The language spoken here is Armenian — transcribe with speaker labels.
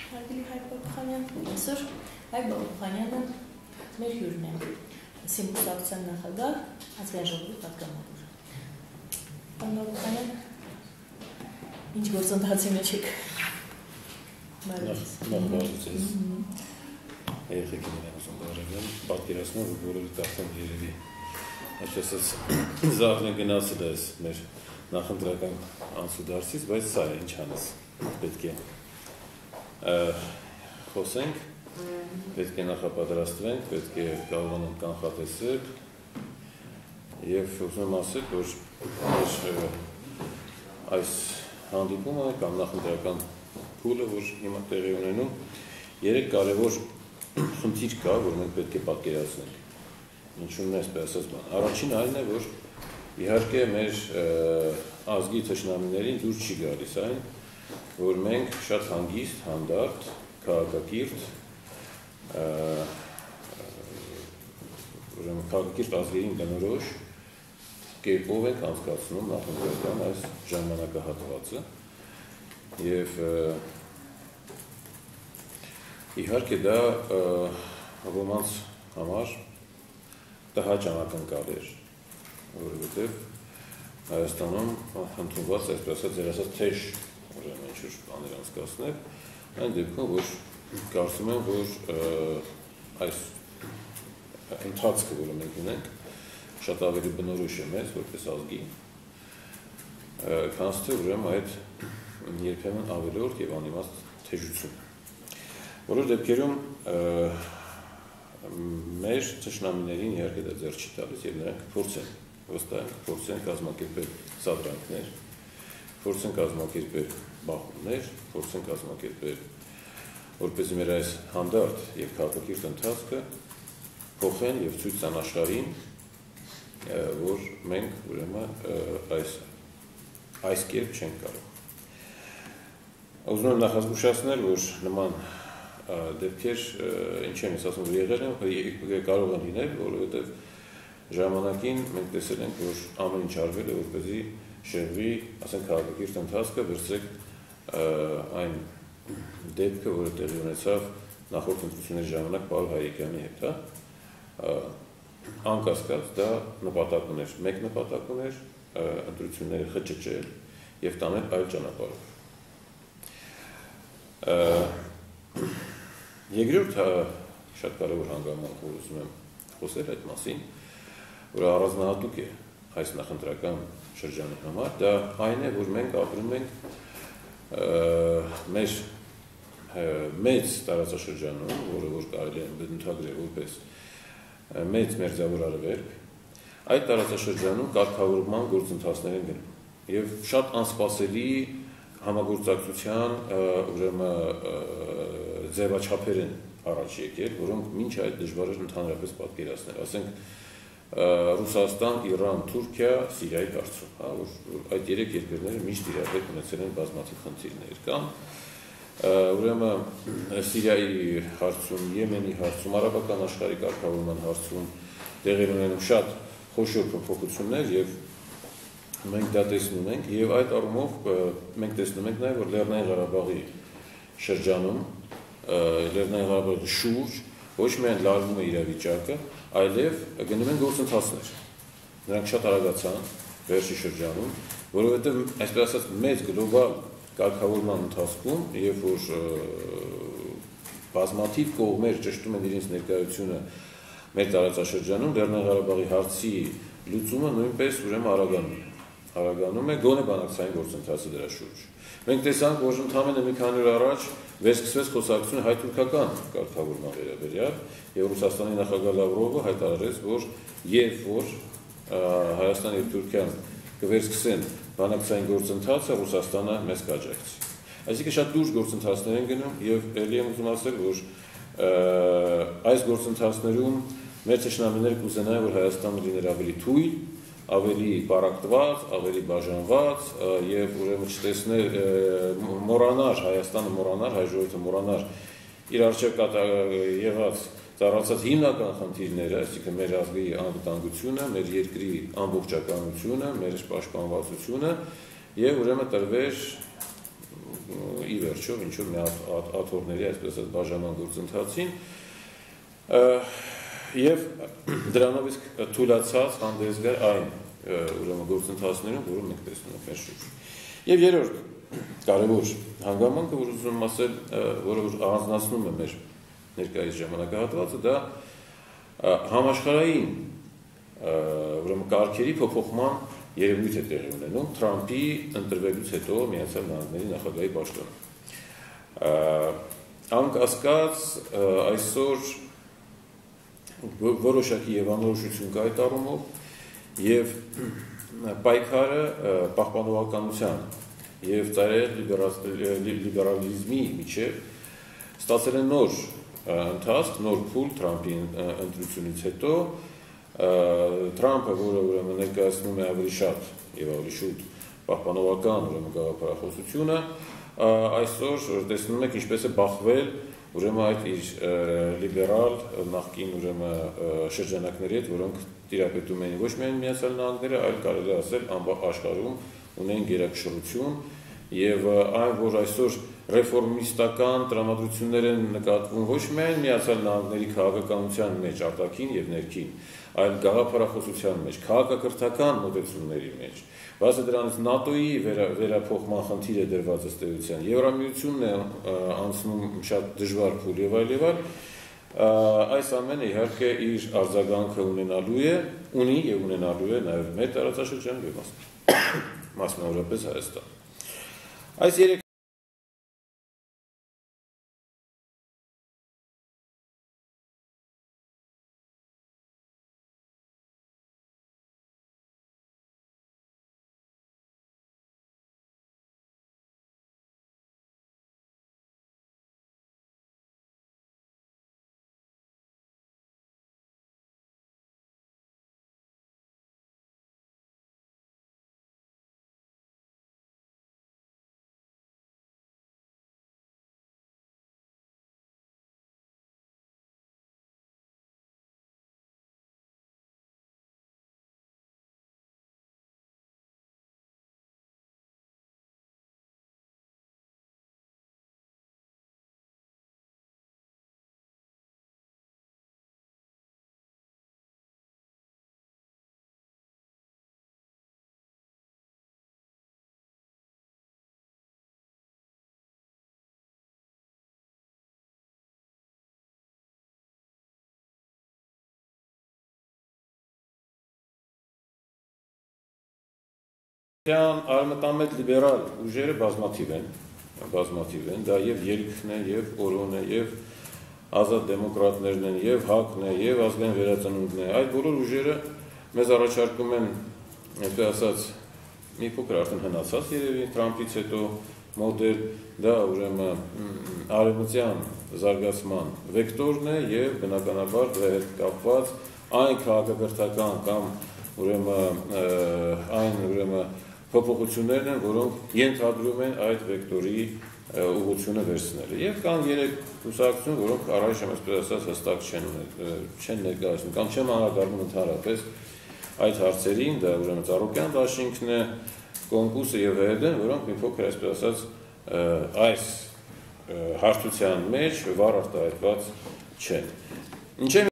Speaker 1: Հարգելի Հայկ Բաբախանյան, այսօր Հայկ Բաբախանյանը մեր հյուրն է, Սիմբուսակցության նախագահ, Ազգային ժողովի պատգամավոր։ Պարոն Բաբախանյան, ինչ գործընթացի մեջ եք։
Speaker 2: Նախ երեխեքին ուզում բարևեմ, պատկերացնում, որ բոլորը արդեն երևի այսպես զարթն են գնացել ես մեր նախընտրական անցուդարձից, բայց սա է, ինչ անես, պետք է խոսենք, պետք է նախապատրաստվենք, պետք է կարողանանք կանխատեսել և ուզում եմ ասել, որ մեր այս հանդիպումը կամ նախընտրական փուլը, որ հիմա տեղի ունենում, երեք կարևոր խնդիր կա, որ մենք պետք է պատկերացնենք, ինչու՞մն է այսպես ասած բան։ Առաջին այն է, որ իհարկե մեր ազգի թշնամիներին դուր չի գալիս այն, որ մենք շատ հանգիստ, հանդարտ, քաղաքակիրթ, քաղաքակիրթ ազգերին բնորոշ կերպով ենք անցկացնում նախընտրական այս ժամանակահատվածը և իհարկե դա ոմանց համար տհաճ անակնկալ էր, որովհետև Հայաստանում ընդունված այսպես ասած ձեր ասած թեժ ինչ-որ բաներ անցկացնել, այն դեպքում, որ կարծում եմ, որ այս ընթացքը, որը մենք ունենք, շատ ավելի բնորոշ է մեզ, որպես ազգի, քան թե ուրեմն այդ երբեմն ավելորդ և անիմաստ թեժություն։ Որոշ դեպքերում մեր թշնամիներին իհարկե դա ձեռք չի տալիս և նրանք փորձեն, վստահ եմ, փորձեն կազմակերպել սադրանքներ, փորձեն կազմակերպել բախումներ, փորձեն կազմակերպել, որպեսզի մեր այս հանդարտ և քաղաքակիրթ ընթացքը փոխեն և ցույց տան աշխարհին, որ մենք ուրեմն այս կերպ չենք կարող։ Ուզում եմ նախազգուշացնել, որ նման դեպքեր, ինչ եմ ես ասում, որ եղել են, կարող են լինել, որովհետև ժամանակին մենք տեսել ենք, որ ամեն ինչ արվել է, որպեսզի շեղվի, ասենք քաղաքակիրթ ընթացքը, վերցրեք այն դեպքը, որը տեղի ունեցավ նախորդ ընտրությունների ժամանակ Պավել Հայրիկյանի հետ, անկասկած դա նպատակ ուներ, մեկ նպատակ ուներ ընտրությունները խճճել և տանել այլ ճանապարհով։ Երկրորդ շատ կարևոր հանգամանք, որ ուզում եմ խոսել այդ մասին, որը առանձնահատուկ է այս նախընտրական շրջանի համար, դա այն է, որ մենք ապրում ենք մեր մեծ տարածաշրջանում, որը որ կարելի է բնութագրել որպես մեծ մերձավոր արևելք, այդ տարածաշրջանում կարգավորման գործընթացներ են գնում և շատ անսպասելի համագործակցության ձևաչափեր են առաջ եկել, որոնք մինչ այդ դժվար էր ընդհանրապես պատկերացնել, ասենք Ռուսաստան, Իրան, Թուրքիա, Սիրիայի հարցում, որ այդ երեք երկրները միշտ իրար ունեցել են բազմաթիվ խնդիրներ կամ ուրեմն Սիրիայի հարցում, Եմենի հարցում, արաբական աշխարհի կարգավորման հարցում տեղի ունենում շատ խոշոր փոփոխություններ և մենք դա տեսնում ենք և այդ առումով մենք տեսնում ենք նաև, որ Լեռնային Ղարաբաղի շրջանում, Լեռնային Ղարաբաղի շուրջ ոչ միայն լարվում է իրավիճակը, այլև գնում են գործընթացներ։ Նրանք շատ արագացան վերջի շրջանում, որովհետև այսպես ասած մեծ գլոբալ կարգավորման ընթացքում, երբ որ բազմաթիվ կողմեր ճշտում են իրենց ներկայությունը մեր տարածաշրջանում, Լեռնային Ղարաբաղի հարցի լուծումը նույնպես ուրեմն արագանում է գոնե բանակցային գործընթացը դրա շուրջ։ Մենք տեսանք, որ ընդամենը մի քանի օր առաջ վերսկսվեց խոսակցությունը հայ-թուրքական կարգավորման վերաբերյալ և Ռուսաստանի նախագահ Լավրովը հայտարարեց, որ երբ որ Հայաստան և Թուրքիան կվերսկսեն բանակցային գործընթացը, Ռուսաստանը մեզ կաջակցի։ Այսինքն շատ լուրջ գործընթացներ են գնում և ելի եմ ուզում ասել, որ այս գործընթացներում մեր թշնամիները կուզենային, որ Հայաստանը լիներ ավելի թույլ, ավելի պարակտված, ավելի բաժանված և ուրեմն չտեսներ մոռանար, Հայաստանը մոռանար, հայ ժողովուրդը մոռանար իր առջև եղած ծառացած հիմնական խնդիրները, այսինքն մեր ազգի անվտանգությունը, մեր երկրի ամբողջականությունը, մեր պաշտպանվածությունը և ուրեմն տրվեր ի վերջո ինչու մի աթոռների այսպես ասած բաժանման գործընթացին եւ դրանով իսկ թույլացած հանդես գար այն ուրեմն գործընթացներում, որոնք մենք տեսնում ենք մեր շուրջը։ Եվ երրորդ կարևոր հանգամանքը, որ ուզում եմ ասել, որը առանձնացնում է մեր ներկայիս ժամանակահատվածը, դա համաշխարհային ուրեմն կարգերի փոփոխման երևույթ է տեղի ունենում Թրամփի ընտրվելուց հետո Միացյալ Նահանգների նախագահի պաշտոնում։ Անկասկած այսօր որոշակի եւ անորոշություն կա այդ առումով եւ պայքարը պահպանողականության եւ ծայրահեղ լիբերալիզմի միջեւ ստացել է նոր ընթացք, նոր փուլ Թրամփի ընտրությունից հետո Թրամփը, որը ուրեմն ներկայացնում է ավելի շատ եւ ավելի շուտ պահպանողական ուրեմն գաղափարախոսությունը, այսօր տեսնում եք ինչպես է բախվել ուրեմն այդ իր լիբերալ նախկին ուրեմն շրջանակների հետ, որոնք տիրապետում են ոչ միայն Միացյալ Նահանգները, այլ կարելի ասել աշխարհում ունեն գերակշռություն եւ այն, որ այսօր ռեֆորմիստական տրամադրություններ են նկատվում ոչ միայն Միացյալ Նահանգների քաղաքականության մեջ, արտաքին եւ ներքին, այլ գաղափարախոսության մեջ, քաղաքակրթական մոտեցումների մեջ։ Բացի դրանից ՆԱՏՕ-ի վերափոխման խնդիր է դրված ըստ էության, Եվրամիությունն է անցնում շատ դժվար փուլ եւ այլ եւ այլ։ Այս ամենը իհարկե իր արձագանքը ունի եւ ունենալու է նաեւ մեր տարածաշրջանում եւ մասնավորապես Հայաստան։ Այս երեք արմատամետ լիբերալ ուժերը բազմաթիվ են, դա եւ Ելքն է, եւ Օրոն է, եւ ազատ դեմոկրատներն են, եւ ՀԱԿ-ն է, եւ ազգային վերածնունդն է։ Այդ բոլոր ուժերը մեզ առաջարկում են, այսպես ասած, մի փոքր արդեն հնացած երևի Թրամփից հետո մոդել, դա ուրեմն արևմտյան զարգացման վեկտորն է եւ բնականաբար դրա հետ կապված այն քաղաքակրթական կամ ուրեմն փոփոխություններն են, որոնք ենթադրում են այդ վեկտորի ուղղությունը վերցնելը։ Եվ կան երեք կուսակցություն, որոնք առայժմ այսպես ասած հստակ չեն ներկայացնում կամ չեն անդրադառնում ընդհանրապես այդ հարցերին, դա ուրեմն Ծառուկյան դաշինքն է, Կոնկուսը եւ ՀՀԴ-ն, որոնք մի փոքր այսպես ասած այս հարթության մեջ վառ արտահայտված չեն։ Ինչ